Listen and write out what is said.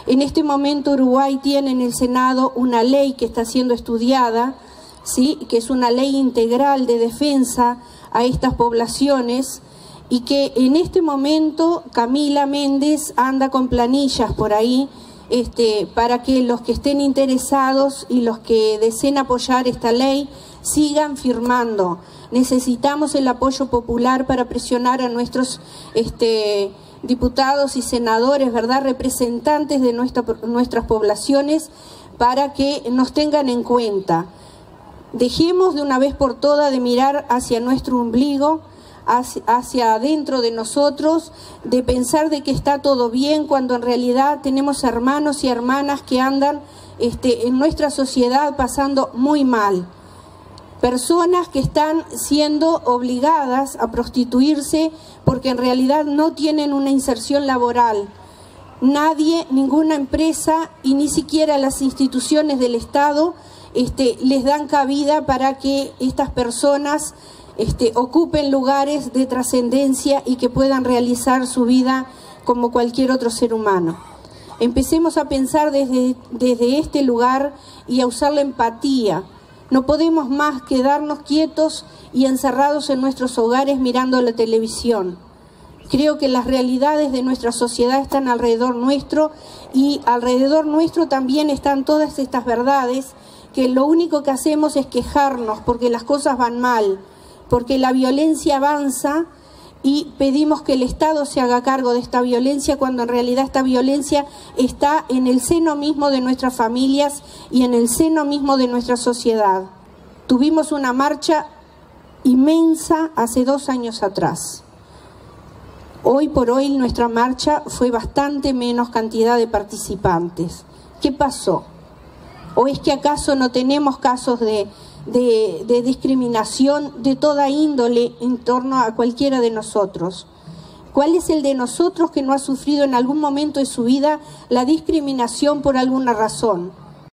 En este momento Uruguay tiene en el Senado una ley que está siendo estudiada, ¿sí?, que es una ley integral de defensa a estas poblaciones, y que en este momento Camila Méndez anda con planillas por ahí para que los que estén interesados y los que deseen apoyar esta ley sigan firmando. Necesitamos el apoyo popular para presionar a nuestros diputados y senadores, ¿verdad?, representantes de nuestras poblaciones, para que nos tengan en cuenta. Dejemos de una vez por todas de mirar hacia nuestro ombligo, hacia adentro de nosotros, de pensar de que está todo bien, cuando en realidad tenemos hermanos y hermanas que andan en nuestra sociedad pasando muy mal. Personas que están siendo obligadas a prostituirse porque en realidad no tienen una inserción laboral. Nadie, ninguna empresa y ni siquiera las instituciones del Estado les dan cabida para que estas personas ocupen lugares de trascendencia y que puedan realizar su vida como cualquier otro ser humano. Empecemos a pensar desde este lugar y a usar la empatía. No podemos más quedarnos quietos y encerrados en nuestros hogares mirando la televisión. Creo que las realidades de nuestra sociedad están alrededor nuestro, y alrededor nuestro también están todas estas verdades, que lo único que hacemos es quejarnos porque las cosas van mal, porque la violencia avanza, y pedimos que el Estado se haga cargo de esta violencia, cuando en realidad esta violencia está en el seno mismo de nuestras familias y en el seno mismo de nuestra sociedad. Tuvimos una marcha inmensa hace 2 años atrás. Hoy por hoy nuestra marcha fue bastante menos cantidad de participantes. ¿Qué pasó? ¿O es que acaso no tenemos casos de discriminación de toda índole en torno a cualquiera de nosotros? ¿Cuál es el de nosotros que no ha sufrido en algún momento de su vida la discriminación por alguna razón?